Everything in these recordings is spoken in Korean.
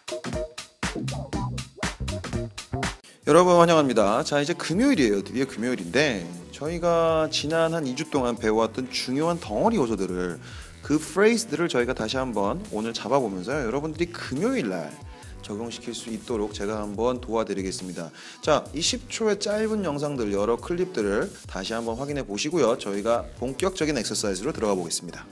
여러분 환영합니다. 자, 이제 금요일이에요. 드디어 금요일인데 저희가 지난 한 2주 동안 배워왔던 중요한 덩어리 요소들을 그 프레이즈들을 저희가 다시 한번 오늘 잡아보면서요. 여러분들이 금요일날 적용시킬 수 있도록 제가 한번 도와드리겠습니다. 자, 이 10초의 짧은 영상들 여러 클립들을 다시 한번 확인해 보시고요. 저희가 본격적인 엑서사이즈로 들어가 보겠습니다.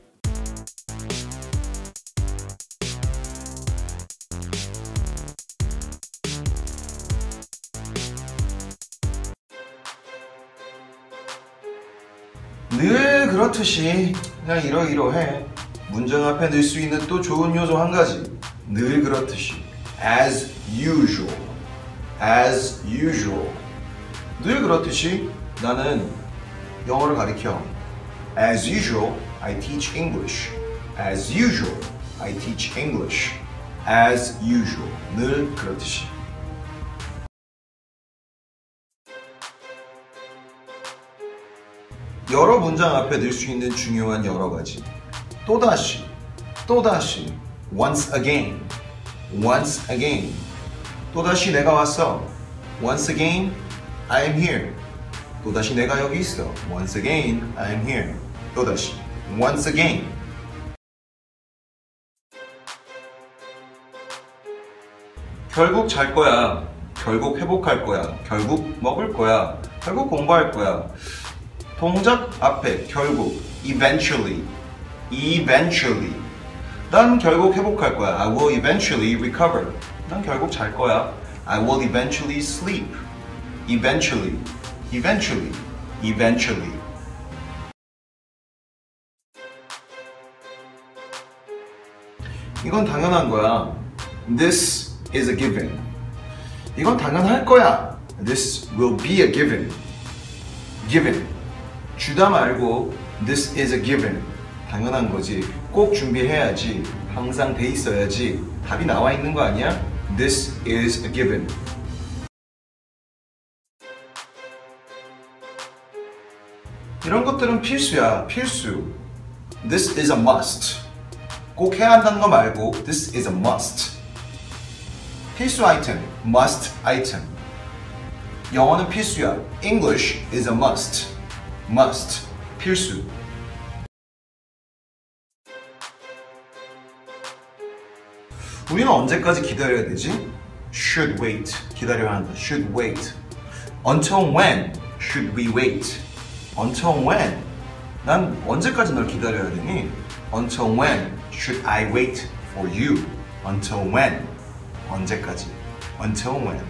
늘 그렇듯이 그냥 이러이러해. 문장 앞에 넣을 수 있는 또 좋은 요소 한 가지. 늘 그렇듯이 as usual, as usual. 늘 그렇듯이 나는 영어를 가르쳐. As usual, I teach English. As usual, I teach English. As usual. 늘 그렇듯이. 여러 문장 앞에 넣을 수 있는 중요한 여러 가지. 또다시, 또다시, once again, once again. 또다시 내가 왔어. Once again, I am here. 또다시 내가 여기 있어. Once again, I am here. 또다시, once again. 결국 잘 거야. 결국 회복할 거야. 결국 먹을 거야. 결국 공부할 거야. 동작 앞에 결국 eventually, eventually. 난 결국 회복할 거야. I will eventually recover. 난 결국 잘 거야. I will eventually sleep. Eventually, eventually, eventually. 이건 당연한 거야. This is a given. 이건 당연할 거야. This will be a given. Given. 주다 말고 this is a given. 당연한 거지. 꼭 준비해야지. 항상 돼 있어야지. 답이 나와 있는 거 아니야? This is a given. 이런 것들은 필수야. 필수. This is a must. 꼭 해야 한다는 거 말고 this is a must. 필수 아이템, must 아이템. 영어는 필수야. English is a must. must, 필수. 우리는 언제까지 기다려야 되지? should wait, 기다려야 한다. should wait. until when should we wait? until when? 난 언제까지 널 기다려야 되니? until when should I wait for you? until when? 언제까지? until when?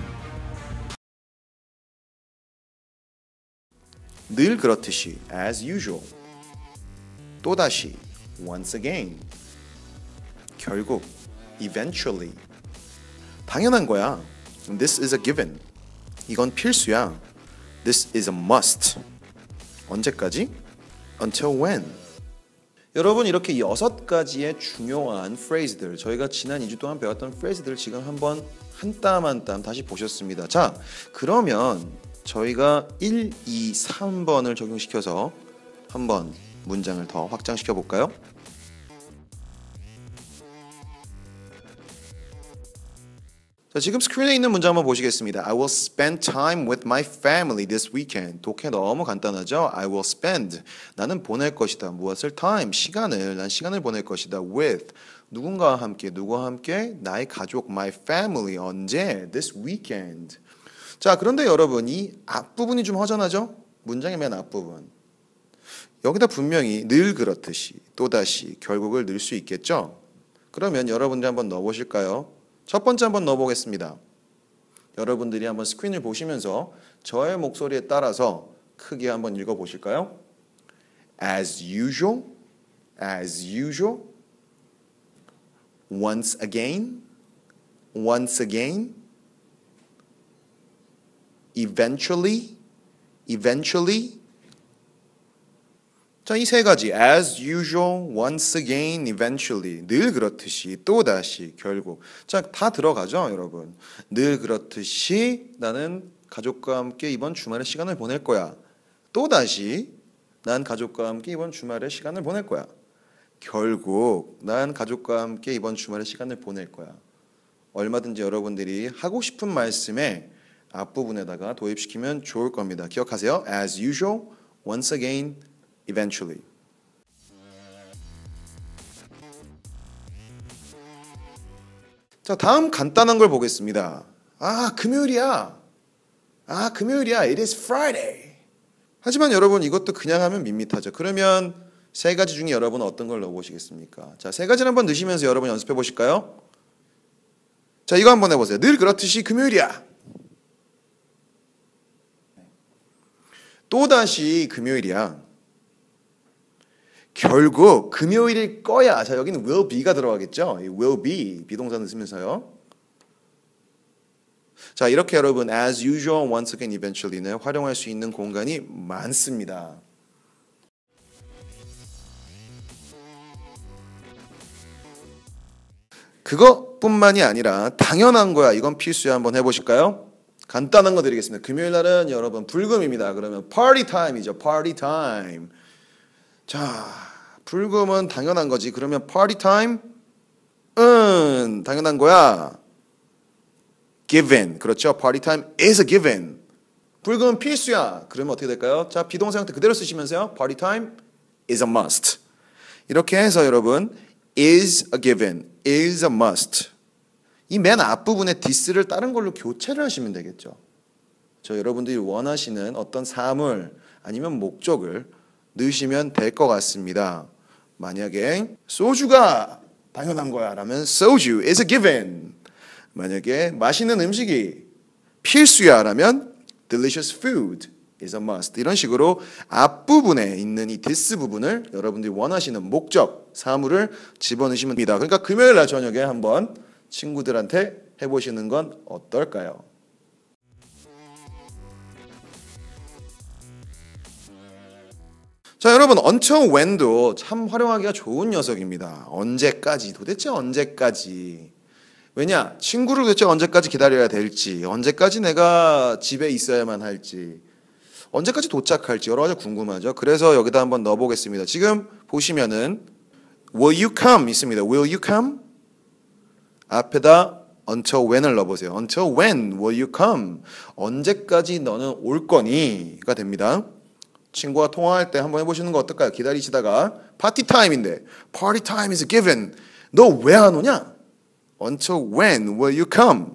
늘 그렇듯이 as usual. 또다시 once again. 결국 eventually. 당연한 거야. This is a given. 이건 필수야. This is a must. 언제까지? Until when? 여러분, 이렇게 6가지의 중요한 프레이즈들, 저희가 지난 2주 동안 배웠던 프레이즈들 지금 한번 한 땀 한 땀 다시 보셨습니다. 자, 그러면 저희가 1, 2, 3번을 적용시켜서 한번 문장을 더 확장시켜 볼까요? 자, 지금 스크린에 있는 문장 한번 보시겠습니다. I will spend time with my family this weekend. 독해 너무 간단하죠? I will spend. 나는 보낼 것이다. 무엇을? time. 시간을. 난 시간을 보낼 것이다. with. 누군가와 함께. 누구와 함께? 나의 가족. my family. 언제? this weekend. 자, 그런데 여러분, 이 앞부분이 좀 허전하죠? 문장의 맨 앞부분. 여기다 분명히 늘 그렇듯이, 또다시, 결국을 넣을 수 있겠죠? 그러면 여러분들이 한번 넣어보실까요? 첫 번째 한번 넣어보겠습니다. 여러분들이 한번 스크린을 보시면서 저의 목소리에 따라서 크게 한번 읽어보실까요? As usual, as usual, once again, once again, eventually, eventually. 자, 이 세 가지 as usual, once again, eventually. 늘 그렇듯이, 또다시, 결국. 자, 다 들어가죠, 여러분. 늘 그렇듯이 나는 가족과 함께 이번 주말에 시간을 보낼 거야. 또다시 난 가족과 함께 이번 주말에 시간을 보낼 거야. 결국 난 가족과 함께 이번 주말에 시간을 보낼 거야. 얼마든지 여러분들이 하고 싶은 말씀에 앞부분에다가 도입시키면 좋을 겁니다. 기억하세요. As usual, once again, eventually. 자, 다음 간단한 걸 보겠습니다. 금요일이야. 금요일이야. It is Friday. 하지만 여러분 이것도 그냥 하면 밋밋하죠. 그러면 세 가지 중에 여러분은 어떤 걸 넣어보시겠습니까? 자, 세 가지를 한번 넣으시면서 여러분 연습해 보실까요? 자, 이거 한번 해보세요. 늘 그렇듯이 금요일이야. 또다시 금요일이야. 결국 금요일일 거야. 자, 여기는 will be가 들어가겠죠. will be 비동사는 쓰면서요. 자, 이렇게 여러분 as usual, once again, eventually는 활용할 수 있는 공간이 많습니다. 그것뿐만이 아니라 당연한 거야. 이건 필수야. 한번 해보실까요? 간단한 거 드리겠습니다. 금요일 날은 여러분 불금입니다. 그러면 party time이죠. party time. 자, 불금은 당연한 거지. 그러면 party time? 당연한 거야. given. 그렇죠. party time is a given. 불금은 필수야. 그러면 어떻게 될까요? 자, 비동사 형태 그대로 쓰시면서요. party time is a must. 이렇게 해서 여러분 is a given, is a must. 이 맨 앞부분에 this를 다른 걸로 교체를 하시면 되겠죠. 여러분들이 원하시는 어떤 사물 아니면 목적을 넣으시면 될 것 같습니다. 만약에 소주가 당연한 거야 라면 soju is a given. 만약에 맛있는 음식이 필수야 라면 delicious food is a must. 이런 식으로 앞부분에 있는 이 this 부분을 여러분들이 원하시는 목적, 사물을 집어넣으시면 됩니다. 그러니까 금요일 날 저녁에 한번 친구들한테 해보시는 건 어떨까요? 자, 여러분 until when도 참 활용하기가 좋은 녀석입니다. 언제까지? 도대체 언제까지? 왜냐? 친구를 도대체 언제까지 기다려야 될지, 언제까지 내가 집에 있어야만 할지, 언제까지 도착할지 여러 가지 궁금하죠. 그래서 여기다 한번 넣어보겠습니다. 지금 보시면은 will you come 있습니다. will you come? 앞에다 until when을 넣어보세요. until when will you come? 언제까지 너는 올 거니?가 됩니다. 친구와 통화할 때 한번 해보시는 거 어떨까요? 기다리시다가 파티 타임인데 party time is given. 너 왜 안 오냐? until when will you come?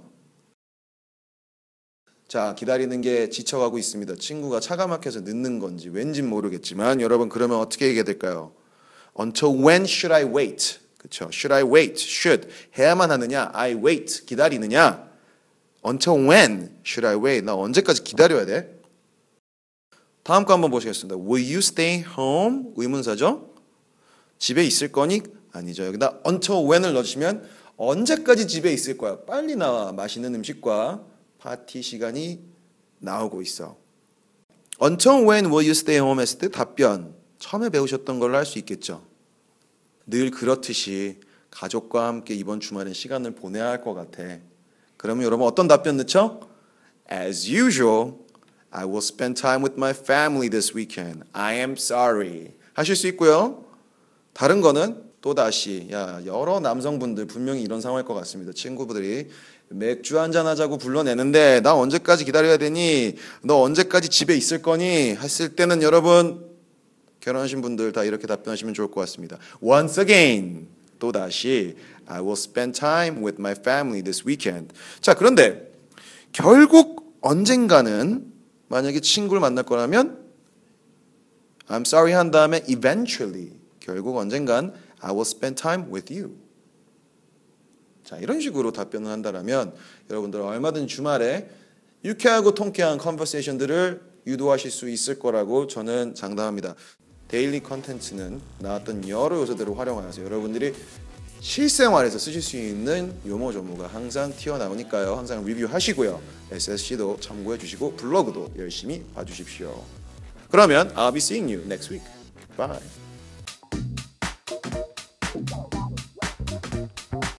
자, 기다리는 게 지쳐가고 있습니다. 친구가 차가 막혀서 늦는 건지 왠진 모르겠지만 여러분 그러면 어떻게 얘기해야 될까요? until when should I wait? 그렇죠? should I wait? should 해야만 하느냐? I wait 기다리느냐? until when should I wait? 나 언제까지 기다려야 돼? 다음 거 한번 보시겠습니다. Will you stay home? 의문사죠? 집에 있을 거니? 아니죠. 여기다 until when을 넣으시면 언제까지 집에 있을 거야? 빨리 나와. 맛있는 음식과 파티 시간이 나오고 있어. Until when will you stay home? 했을 때 답변. 처음에 배우셨던 걸로 할 수 있겠죠. 늘 그렇듯이 가족과 함께 이번 주말엔 시간을 보내야 할 것 같아. 그러면 여러분 어떤 답변 넣죠? As usual, I will spend time with my family this weekend. I am sorry. 하실 수 있고요. 다른 거는 또다시 여러 남성분들 분명히 이런 상황일 것 같습니다. 친구분들이 맥주 한잔 하자고 불러내는데 나 언제까지 기다려야 되니? 너 언제까지 집에 있을 거니? 했을 때는 여러분 결혼하신 분들 다 이렇게 답변하시면 좋을 것 같습니다. Once again, 또다시 I will spend time with my family this weekend. 자, 그런데 결국 언젠가는 만약에 친구를 만날 거라면 I'm sorry 한 다음에 eventually 결국 언젠간 I will spend time with you. 자, 이런 식으로 답변을 한다면 여러분들 얼마든 주말에 유쾌하고 통쾌한 컨버세이션들을 유도하실 수 있을 거라고 저는 장담합니다. 데일리 컨텐츠는 나왔던 여러 요소들을 활용하여서 여러분들이 실생활에서 쓰실 수 있는 요모조모가 항상 튀어나오니까요. 항상 리뷰하시고요. SSC도 참고해 주시고 블로그도 열심히 봐주십시오. 그러면 I'll be seeing you next week. Bye.